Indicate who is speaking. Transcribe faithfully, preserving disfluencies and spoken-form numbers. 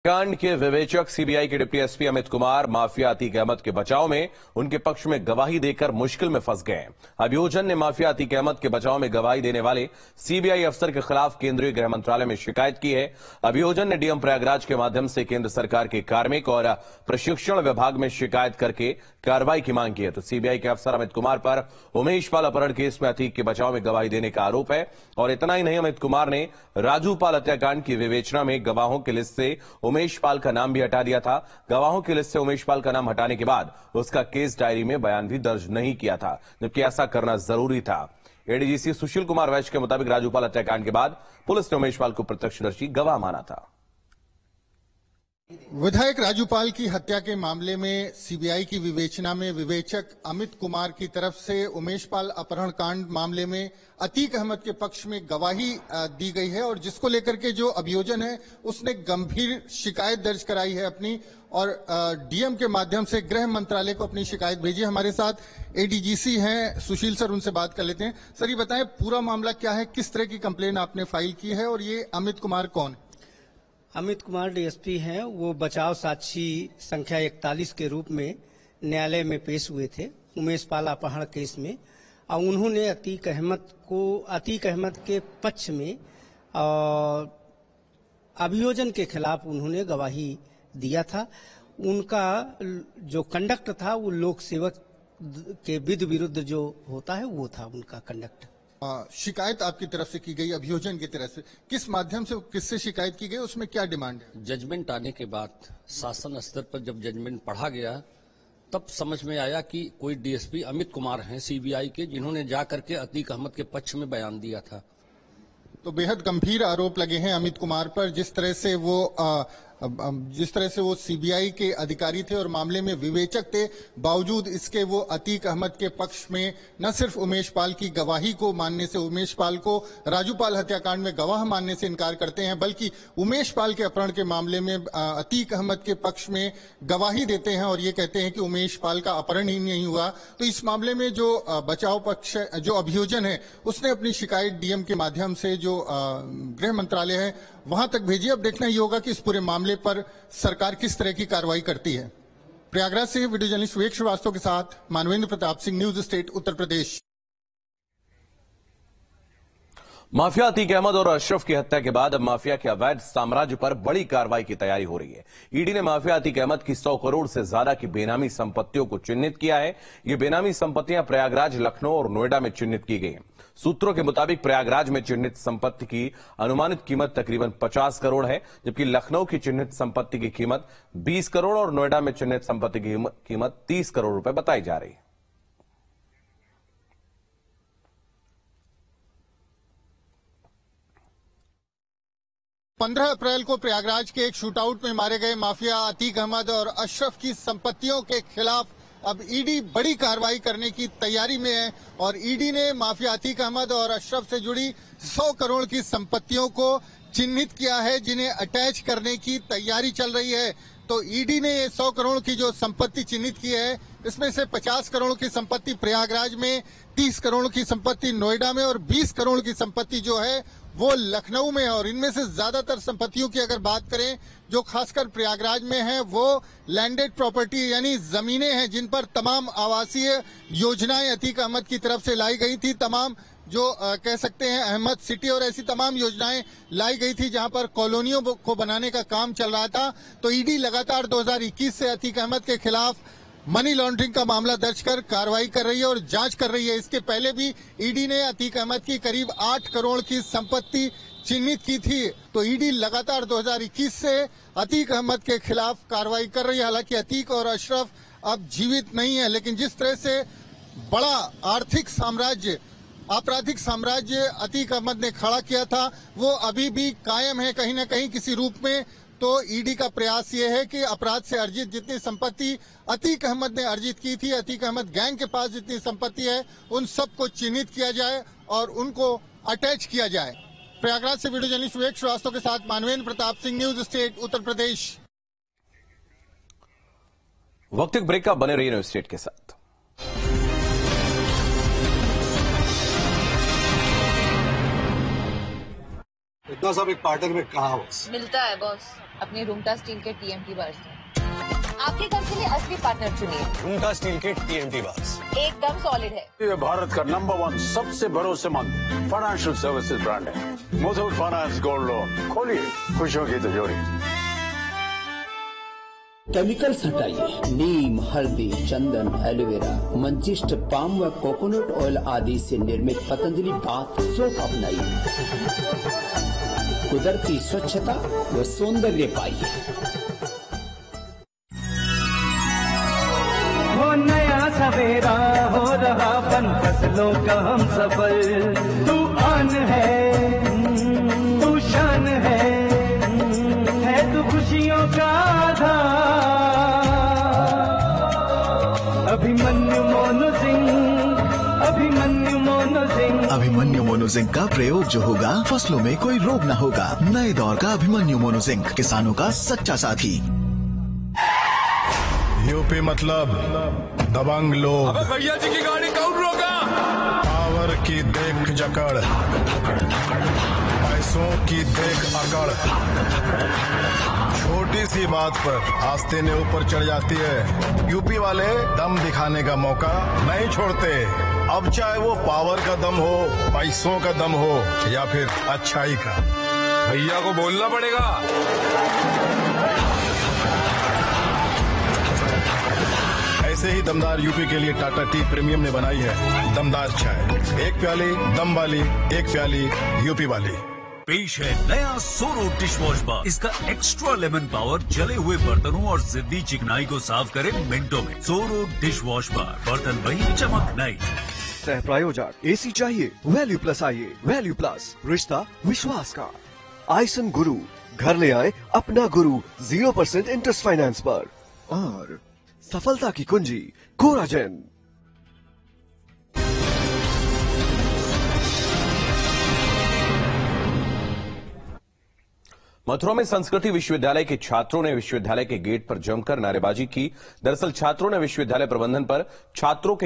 Speaker 1: कांड के विवेचक सीबीआई के deputy SP Amit Kumar mafia Atiq Ahmed के बचाव में उनके पक्ष में गवाही देकर मुश्किल में फंस गए। अभियोजन ने माफिया अतीक अहमद के बचाव में गवाही देने वाले सीबीआई अफसर के खिलाफ केंद्रीय गृह मंत्रालय में शिकायत की है। अभियोजन ने डीएम प्रयागराज के माध्यम से केंद्र सरकार के कार्मिक और प्रशिक्षण विभाग में शिकायत करके कार्रवाई की मांग की है। तो सीबीआई के अफसर अमित कुमार पर उमेश पाल अपहरण केस में अतीक के बचाव में गवाही देने का आरोप है। और इतना ही नहीं, अमित कुमार ने राजू पाल हत्याकांड की विवेचना में गवाहों की लिस्ट से उमेश पाल का नाम भी हटा दिया था। गवाहों की लिस्ट से उमेश पाल का नाम हटाने के बाद उसका केस डायरी में बयान भी दर्ज नहीं किया था, जबकि ऐसा करना जरूरी था। एडीजीसी सुशील कुमार वैश्य के मुताबिक राजू पाल हत्याकांड के बाद पुलिस ने उमेश पाल को प्रत्यक्षदर्शी गवाह माना था।
Speaker 2: विधायक राजू पाल की हत्या के मामले में सीबीआई की विवेचना में विवेचक अमित कुमार की तरफ से उमेश पाल अपहरण कांड मामले में अतीक अहमद के पक्ष में गवाही दी गई है और जिसको लेकर के जो अभियोजन है उसने गंभीर शिकायत दर्ज कराई है अपनी और डीएम के माध्यम से गृह मंत्रालय को अपनी शिकायत भेजी। हमारे साथ एडीजीसी हैं सुशील सर, उनसे बात कर लेते हैं। सर, ये बताएं पूरा मामला क्या है, किस तरह की कंप्लेन आपने फाइल की है और ये अमित कुमार कौन है?
Speaker 3: अमित कुमार डीएसपी हैं। वो बचाव साक्षी संख्या इकतालीस के रूप में न्यायालय में पेश हुए थे उमेश पाल अपहरण केस में, और उन्होंने अतीक अहमद को अतीक अहमद के पक्ष में और अभियोजन के खिलाफ उन्होंने गवाही दिया था। उनका जो कंडक्ट था वो लोक सेवक के विधि विरुद्ध जो होता है वो था उनका कंडक्ट।
Speaker 2: आ, शिकायत आपकी तरफ से की गई, अभियोजन की तरफ से किस माध्यम से किससे शिकायत की गई, उसमें क्या डिमांड है?
Speaker 4: जजमेंट आने के बाद शासन स्तर पर जब जजमेंट पढ़ा गया तब समझ में आया कि कोई डीएसपी अमित कुमार हैं सीबीआई के, जिन्होंने जाकर के अतीक अहमद के पक्ष में बयान दिया था।
Speaker 2: तो बेहद गंभीर आरोप लगे हैं अमित कुमार पर, जिस तरह से वो आ, जिस तरह से वो सीबीआई के अधिकारी थे और मामले में विवेचक थे, बावजूद इसके वो अतीक अहमद के पक्ष में न सिर्फ उमेश पाल की गवाही को मानने से, उमेश पाल को राजू पाल हत्याकांड में गवाह मानने से इनकार करते हैं, बल्कि उमेश पाल के अपहरण के मामले में अतीक अहमद के पक्ष में गवाही देते हैं और ये कहते हैं कि उमेश पाल का अपहरण ही नहीं हुआ। तो इस मामले में जो बचाव पक्ष, जो अभियोजन है, उसने अपनी शिकायत डीएम के माध्यम से जो गृह मंत्रालय है वहां तक भेजी। अब देखना ये होगा कि इस पूरे मामले पर सरकार किस तरह की कार्रवाई करती है। प्रयागराज से वीडियो जर्नलिस्ट विवेक श्रीवास्तव के साथ Manvendra Pratap Singh, news state Uttar Pradesh.
Speaker 1: Mafia Atiq Ahmed और अशरफ की हत्या के बाद अब माफिया के अवैध साम्राज्य पर बड़ी कार्रवाई की तैयारी हो रही है। ईडी ने माफिया अतीक अहमद की सौ करोड़ से ज्यादा की बेनामी संपत्तियों को चिन्हित किया है। ये बेनामी संपत्तियां प्रयागराज, लखनऊ और नोएडा में चिन्हित की गई हैं। सूत्रों के मुताबिक प्रयागराज में चिन्हित संपत्ति की अनुमानित कीमत तकरीबन पचास करोड़ है, जबकि लखनऊ की चिन्हित संपत्ति की कीमत बीस करोड़ और नोएडा में चिन्हित संपत्ति की कीमत तीस करोड़ रुपए बताई जा रही है।
Speaker 2: पंद्रह अप्रैल को प्रयागराज के एक शूटआउट में मारे गए माफिया अतीक अहमद और अशरफ की संपत्तियों के खिलाफ अब ईडी बड़ी कार्रवाई करने की तैयारी में है और ईडी ने माफिया अतीक अहमद और अशरफ से जुड़ी सौ करोड़ की संपत्तियों को चिन्हित किया है, जिन्हें अटैच करने की तैयारी चल रही है। तो ईडी ने ये सौ करोड़ की जो संपत्ति चिन्हित की है, इसमें से पचास करोड़ की संपत्ति प्रयागराज में, तीस करोड़ की संपत्ति नोएडा में और बीस करोड़ की संपत्ति जो है वो लखनऊ में है। और इनमें से ज्यादातर संपत्तियों की अगर बात करें जो खासकर प्रयागराज में है, वो लैंडेड प्रॉपर्टी यानी जमीनें हैं जिन पर तमाम आवासीय योजनाएं अतीक अहमद की तरफ से लाई गई थी। तमाम जो आ, कह सकते हैं अहमद सिटी और ऐसी तमाम योजनाएं लाई गई थी जहां पर कॉलोनियों को बनाने का काम चल रहा था। तो ईडी लगातार दो हज़ार इक्कीस से अतीक अहमद के खिलाफ मनी लॉन्ड्रिंग का मामला दर्ज कर कार्रवाई कर रही है और जांच कर रही है। इसके पहले भी ईडी ने अतीक अहमद की करीब आठ करोड़ की संपत्ति चिन्हित की थी। तो ईडी लगातार दो हज़ार इक्कीस से अतीक अहमद के खिलाफ कार्रवाई कर रही है। हालांकि अतीक और अशरफ अब जीवित नहीं है, लेकिन जिस तरह से बड़ा आर्थिक साम्राज्य, आपराधिक साम्राज्य अतीक अहमद ने खड़ा किया था, वो अभी भी कायम है कहीं न कहीं किसी रूप में। तो ईडी का प्रयास ये है कि अपराध से अर्जित जितनी संपत्ति अतीक अहमद ने अर्जित की थी, अतीक अहमद गैंग के पास जितनी संपत्ति है, उन सबको चिन्हित किया जाए और उनको अटैच किया जाए। प्रयागराज से वीडियो जर्नलिस्ट विवेक श्रीवास्तव के साथ मानवेंद्र प्रताप सिंह, न्यूज स्टेट उत्तर प्रदेश।
Speaker 1: वक्त एक ब्रेक का, बने रहिए न्यूज स्टेट के साथ।
Speaker 5: इतना सब एक पार्टनर में कहा बॉस
Speaker 6: मिलता है बॉस अपने रूमटा स्टील के टीएमटी बार से। आपके घर के लिए असली पार्टनर चुनिए।
Speaker 5: रूमटा स्टील के टीएमटी बार्स
Speaker 6: एकदम सॉलिड है।
Speaker 7: ये भारत का नंबर वन सबसे भरोसेमंद फाइनेंशियल सर्विसेज ब्रांड है। मुथूट फाइनेंस गोल्ड लोन, खोलिए खुशियों की तिजोरी।
Speaker 8: केमिकल्स हटाइए। नीम, हल्दी, चंदन, एलोवेरा, मंचिष्ट, पाम व कोकोनट ऑयल आदि से निर्मित पतंजलि बाथ सोप अपनाइए। कुदरती स्वच्छता व सौंदर्य पाइए।
Speaker 9: वो नया सवेरा हो रहा बन फसलों का हम सफल। तू आन है, तू शान है, है तू खुशियों का आधार। अभिमन्यु मोनू सिंह, अभिमन्यु मोनू सिंह।
Speaker 10: अभिमन्यु मोनू सिंह का प्रयोग जो होगा फसलों में कोई रोग न होगा। नए दौर का अभिमन्यु मोनू सिंह, किसानों का सच्चा साथी।
Speaker 11: यूपी मतलब दबंग लोग।
Speaker 12: अबे भैया जी की गाड़ी कौन रोका?
Speaker 11: पावर की देख जकड़, पैसों की देख अकड़, छोटी सी बात पर आस्ते ने ऊपर चढ़ जाती है। यूपी वाले दम दिखाने का मौका नहीं छोड़ते। अब चाहे वो पावर का दम हो, पैसों का दम हो या फिर अच्छाई का।
Speaker 12: भैया को बोलना पड़ेगा।
Speaker 11: ऐसे ही दमदार यूपी के लिए टाटा टी प्रीमियम ने बनाई है दमदार चाय। एक प्याली दम वाली, एक प्याली यूपी वाली।
Speaker 13: पेश है नया सोरो डिश वॉश बार। इसका एक्स्ट्रा लेमन पावर जले हुए बर्तनों और जिद्दी चिकनाई को साफ करे मिनटों में। सोरो डिश वॉश बार, बर्तन वही चमक नई।
Speaker 14: सह प्रायोजक एसी चाहिए वैल्यू प्लस आइए। वैल्यू प्लस, रिश्ता विश्वास का। आइसन गुरु, घर ले आए अपना गुरु जीरो परसेंट इंटरेस्ट फाइनेंस पर। और सफलता की कुंजी कोराजेन।
Speaker 1: मथुरा में संस्कृति विश्वविद्यालय के छात्रों ने विश्वविद्यालय के गेट पर जमकर नारेबाजी की। दरअसल छात्रों ने विश्वविद्यालय प्रबंधन पर छात्रों के